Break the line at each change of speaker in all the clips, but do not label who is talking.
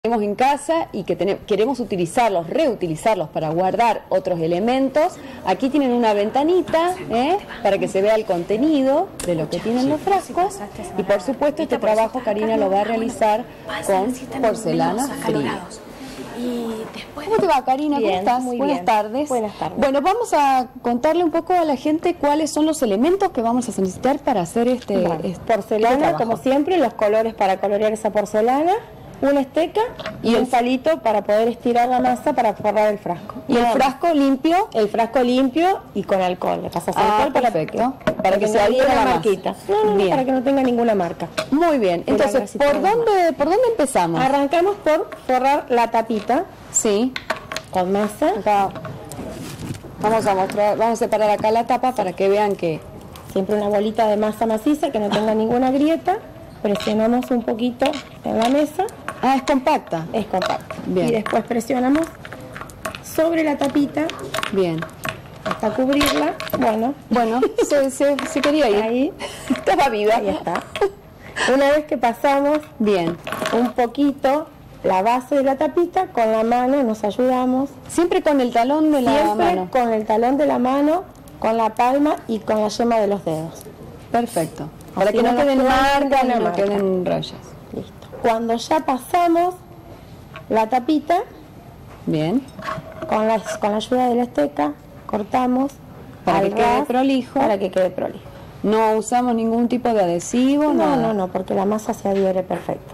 tenemos en casa y que queremos utilizarlos, reutilizarlos para guardar otros elementos. Aquí tienen una ventanita para que se vea el contenido de lo que tienen los frascos, y por supuesto este trabajo Karina lo va a realizar con porcelana fría. ¿Cómo te va, Karina?
Bien,
¿Cómo estás?
muy
Buenas
bien.
tardes.
Buenas tardes.
Bueno, vamos a contarle un poco a la gente cuáles son los elementos que vamos a necesitar para hacer
porcelana,
trabajo.
como siempre, los colores para colorear esa porcelana, una esteca y un palito para poder estirar la masa para forrar el frasco.
¿Y el frasco limpio?
El frasco limpio y con alcohol. Le pasas alcohol
perfecto. Para que se
tenga
adhiera
ninguna
la
marquita.
masa.
No,
Bien.
para que no tenga ninguna marca.
Muy bien. Entonces, ¿por dónde empezamos?
Arrancamos por forrar la tapita
Sí.
con masa.
Acá vamos a separar acá la tapa para que vean que
Siempre una bolita de masa maciza que no tenga ninguna grieta. Presionamos un poquito en la mesa.
es compacta.
Es compacta.
Bien.
Y después presionamos sobre la tapita
Bien.
hasta cubrirla.
Bueno, se quería ir.
Ahí,
Estaba viva.
ahí está. Una vez que pasamos
Bien.
un poquito la base de la tapita, con la mano nos ayudamos.
Siempre con el talón de la
Siempre
mano.
con el talón de la mano, con la palma y con la yema de los dedos.
Perfecto. Para
Así
que no
no nos
queden
queda
marcas,
ninguna
no
marca.
queden rayas.
Listo. Cuando ya pasamos la tapita,
Bien.
con la ayuda de la esteca, cortamos
Para
al
que quede
ras,
prolijo.
Para que quede prolijo.
No usamos ningún tipo de adhesivo, nada.
No, porque la masa se adhiere perfecto.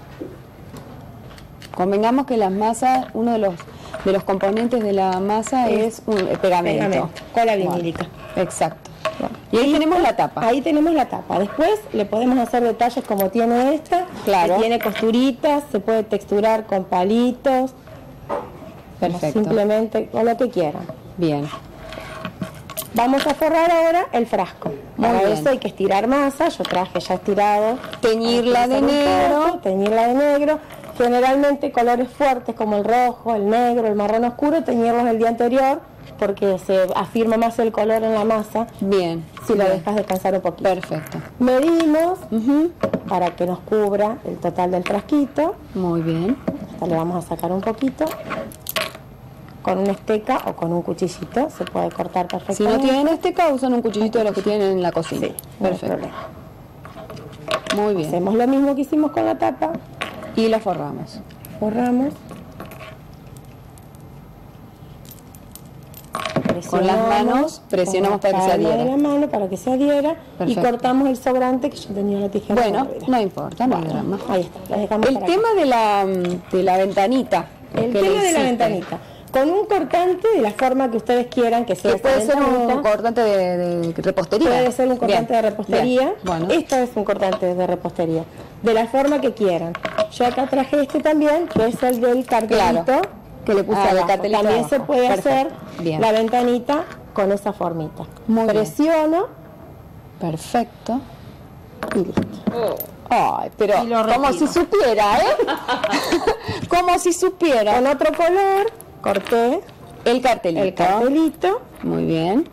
Convengamos que las masas, uno de los componentes de la masa es un pegamento.
Cola vinílica.
Bueno, exacto. Y ahí tenemos la tapa.
Ahí tenemos la tapa. Después le podemos hacer detalles como tiene esta.
Claro.
Que tiene costuritas, se puede texturar con palitos.
Perfecto.
Simplemente con lo que quieran.
Bien.
Vamos a forrar ahora el frasco.
Muy
Para
bien.
eso hay que estirar masa. Yo traje ya estirado.
Teñirla de negro.
Teñirla de negro. Generalmente colores fuertes como el rojo, el negro, el marrón oscuro, teñirlos el día anterior porque se afirma más el color en la masa
Bien.
si lo
Bien.
dejas descansar un poquito.
Perfecto.
Medimos para que nos cubra el total del frasquito.
Muy bien.
Hasta le vamos a sacar un poquito. Con una esteca o con un cuchillito se puede cortar
Si
perfectamente.
no tienen esteca, usan un cuchillito de los que tienen en la cocina.
Sí, no hay
Perfecto.
problema.
Muy bien.
Hacemos lo mismo que hicimos con la tapa.
Y la forramos.
Forramos.
Con las manos presionamos para que se
Con la palma
adhiera.
de la mano para que se adhiera.
Perfecto.
Y cortamos el sobrante que yo tenía la tijera.
Bueno,
corrida.
no importa, no hay drama.
Ahí está. La dejamos
El
para
tema de la ventanita.
El
que
tema
le
de la
hiciste,
ventanita. Con un cortante de la forma que ustedes quieran que sea.
Que puede
esa
ser un
ventanita.
cortante de repostería.
Puede ser un cortante
Bien,
de repostería.
bien. Bueno,
Esto es un cortante de repostería. De la forma que quieran. Yo acá traje este también, que es el del cartelito.
Claro.
Que le puse
Ah, el
abajo.
cartelito
También
abajo.
se puede
Perfecto.
hacer
Bien.
la ventanita con esa formita.
Muy bien.
Presiono
perfecto.
y listo.
Ay, pero
Y lo
como
retiro.
si supiera, Como si supiera.
Con otro color corté
El cartelito.
el cartelito.
Muy bien.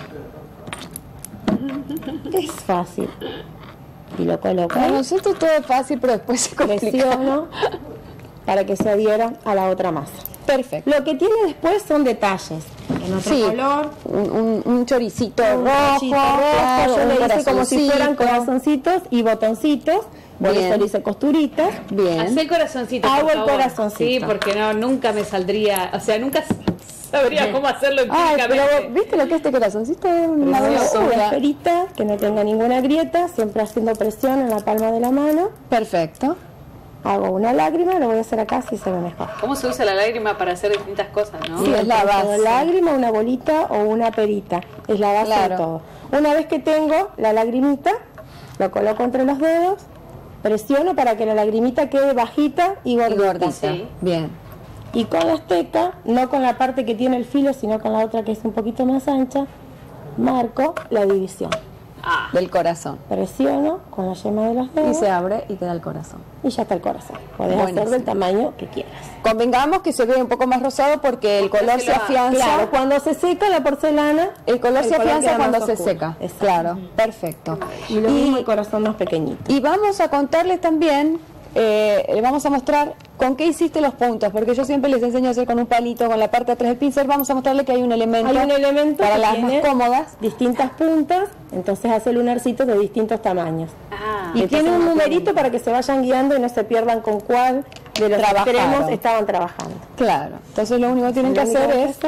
Es fácil. Y lo coloco
Para
ahí.
nosotros todo es fácil, pero después se complica.
Presiono para que se adhiera a la otra masa.
Perfecto.
Lo que tiene después son detalles. En otro
Sí.
color.
Un choricito
Un
rojo.
cachito rojo, yo
un
le hice como si fueran
corazoncito.
corazoncitos y botoncitos. Por
Bien.
eso le hice costuritas.
Bien.
Hacé el corazoncito.
Hago
por
el
favor.
corazoncito.
Sí, porque nunca me saldría, o sea, nunca sabría cómo hacerlo
Ay, pero
empíricamente.
¿viste lo que es este corazoncito? Es una
Una
dulzura.
esferita que no tenga ninguna grieta, siempre haciendo presión en la palma de la mano.
Perfecto.
Hago una lágrima, lo voy a hacer acá si se ve mejor.
¿Cómo se usa la lágrima para hacer distintas cosas, no?
Sí, es la
Tanto
base.
lágrima, una bolita o una perita. Es la base
Claro.
de todo. Una vez que tengo la lagrimita, lo coloco entre los dedos, presiono para que la lagrimita quede bajita y
Y
gordita.
gordita.
Sí.
Bien.
Y con la esteca, no con la parte que tiene el filo, sino con la otra que es un poquito más ancha, marco la división.
Ah,
Del corazón.
Presiono con la yema de los
Y
dedos
se abre y queda el corazón.
y ya está el corazón. Podés
Buenísimo.
hacer del tamaño que quieras.
Convengamos que se ve un poco más rosado porque el color
se
se
lo-
afianza.
Claro, cuando se seca la porcelana,
El color se afianza
queda
cuando
más
se
oscuro.
seca.
Exacto.
Claro, perfecto.
Y lo mismo el corazón más pequeñito.
Y vamos a contarles también vamos a mostrar con qué hiciste los puntos, porque yo siempre les enseño a hacer con un palito, con la parte de atrás del pincel. Vamos a mostrarle que hay un elemento, para
que
las
tiene
más cómodas.
distintas puntas, entonces hace lunarcitos de distintos tamaños. Y tiene un numerito para que se vayan guiando y no se pierdan con cuál de los extremos estaban trabajando.
Claro, entonces lo único que tienen que hacer es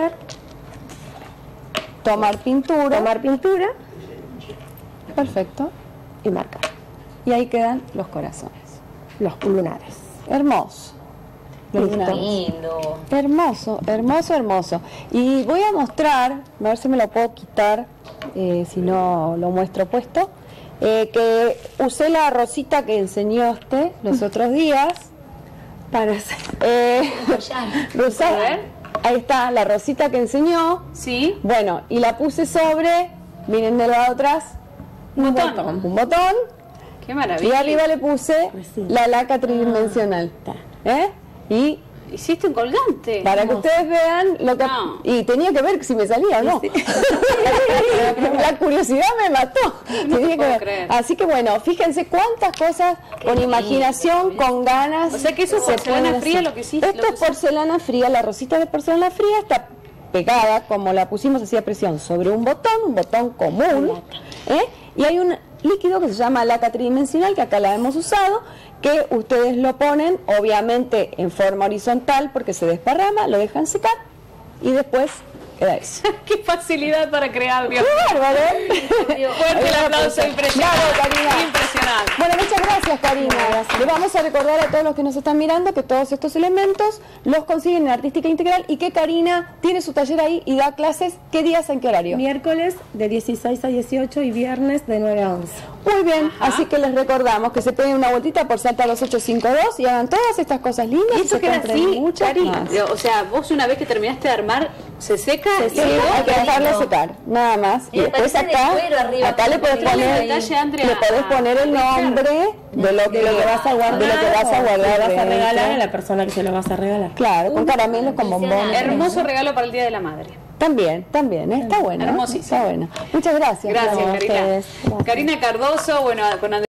tomar pintura. Perfecto.
Y marcar.
Y ahí quedan los corazones.
Los lunares.
Hermoso.
Lindo.
Hermoso, hermoso, hermoso. Y voy a mostrar, a ver si me lo puedo quitar, si no lo muestro puesto, que usé la rosita que enseñaste los otros días para hacer... ahí está, la rosita que enseñó.
Sí.
Bueno, y la puse sobre, miren de lado atrás, un botón.
Qué maravilla.
Y arriba le puse la laca tridimensional. Y
hiciste un colgante.
para que ustedes vean lo que... Y tenía que ver si me salía o no. La curiosidad me mató. Tenía que ver. Así que bueno, fíjense cuántas cosas con imaginación, con ganas.
O sea que eso es porcelana fría lo que hiciste.
Esto es porcelana fría, la rosita de porcelana fría está pegada, como la pusimos así a presión, sobre un botón común. Y hay un líquido que se llama laca tridimensional, que acá la hemos usado, que ustedes lo ponen obviamente en forma horizontal porque se desparrama, lo dejan secar y después queda eso.
Qué facilidad para crear, Dios.
¡Qué bárbaro!
Fuerte el aplauso, impresionante.
Bravo, Karina.
Impresionante.
Bueno, muchas gracias, Karina. Le vamos a recordar a todos los que nos están mirando que todos estos elementos los consiguen en Artística Integral y que Karina tiene su taller ahí y da clases. ¿Qué días, en qué horario?
Miércoles de 16 a 18 y viernes de 9 a 11.
Muy bien, así que les recordamos que se peguen una vueltita por Salta 2852 y hagan todas estas cosas lindas.
Y eso queda así, Cari. O sea, vos una vez que terminaste de armar, se seca.
Sí, hay que dejarlo secar, nada más. Y después acá le podés poner el nombre de lo que vas a guardar,
vas a regalar a la persona que se lo vas a regalar.
Claro, con caramelos, con bombones.
Hermoso regalo para el Día de la Madre.
También, está bueno.
Hermosísimo.
Está bueno. Muchas gracias.
Gracias, Karina.
Gracias.
Karina Cardoso, bueno, con Andrés